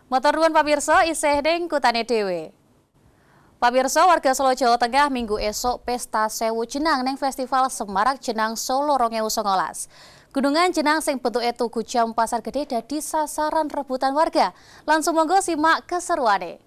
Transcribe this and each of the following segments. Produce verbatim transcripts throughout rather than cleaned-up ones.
Motor nuwun pamirsa isih ning kutane dhewe. Pamirsa warga Solo Jawa Tengah minggu esok pesta Sewu Jenang ning Festival Semarak Jenang Solo dua ribu sembilan belas. Gunungan jenang sing bentuke tugu jam pasar gede dadi sasaran rebutan warga. Langsung monggo simak keseruane.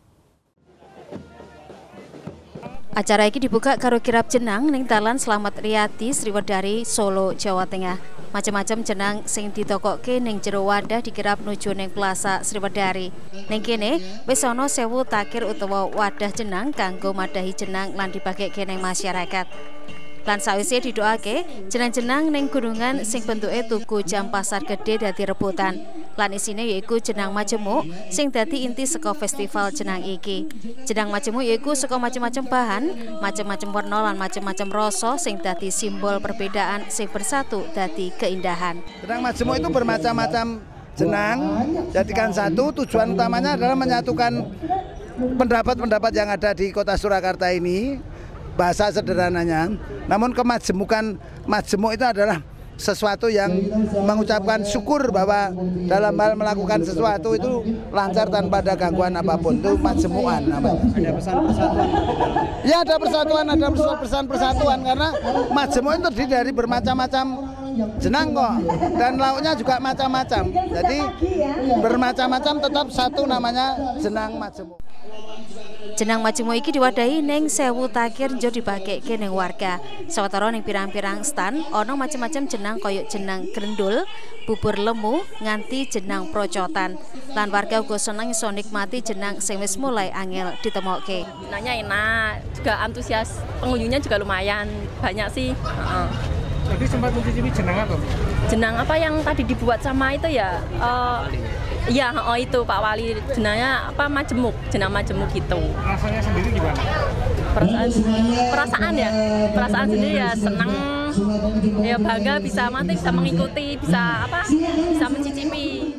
Acara iki dibuka karo kirab jenang ning Dalan Slamet Riyadi Sriwedari Solo Jawa Tengah. Macam-macam jenang sing ditokokke ning jero wadah dikirap nuju ning Plaza Sriwedari. Ning kene wis ana sewu takir utawa wadah jenang kanggo madahi jenang lan dibagikke ning masyarakat. Lan sawise didoake, jenang-jenang ning gunungan sing bentuke tugu jam pasar gede dadi rebutan. Lan isine yaiku jenang majemuk sing dadi inti saka festival jenang iki. Jenang majemuk yaiku saka macam-macam bahan, macam-macam warna lan macam-macam rasa sing dadi simbol perbedaan sing bersatu dadi keindahan. Jenang majemuk itu bermacam-macam jenang, jadikan satu. Tujuan utamanya adalah menyatukan pendapat-pendapat yang ada di Kota Surakarta ini. Bahasa sederhananya, namun kemajemukan majemuk itu adalah sesuatu yang mengucapkan syukur bahwa dalam hal melakukan sesuatu itu lancar tanpa ada gangguan apapun. Itu majemukan. Ada pesan persatuan? Ya, ada persatuan, ada pesan persatuan karena majemuk itu terdiri dari bermacam-macam jenang kok, dan lauknya juga macam-macam. Jadi bermacam-macam tetap satu namanya jenang majemuk. Jenang majemuk iki diwadahi ning sewu takir njur dibagikke ning warga. Sawetara ning pirang-pirang stan ana macam-macam jenang koyok jenang grendul, bubur lemu, nganti jenang procotan. Lan warga uga seneng iso nikmati jenang sing wis mulai angel ditemokke. Jenangnya enak, juga antusias pengunjungnya juga lumayan banyak sih. Uh-uh. Jadi sempat mencicipi jenang apa? Jenang apa yang tadi dibuat sama itu ya? Uh, Iya, oh itu Pak Wali, jenangnya apa majemuk, jenang majemuk gitu. Rasanya sendiri gimana? Perasaan, perasaan ya, perasaan sendiri ya senang, ya bangga bisa mati, bisa mengikuti, bisa apa, bisa mencicipi.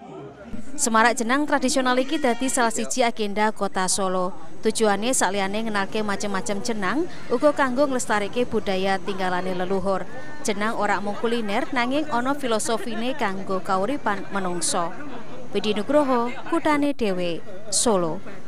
Semarak jenang tradisional iki dadi salah siji agenda Kota Solo. Tujuannya saliyane ngenalke macam-macam jenang, uga kanggo nglestarike budaya tinggalane leluhur. Jenang ora mung kuliner nanging ana filosofine kanggo kauripan menungso. Widi Nugroho, Kutane Dewe, Solo.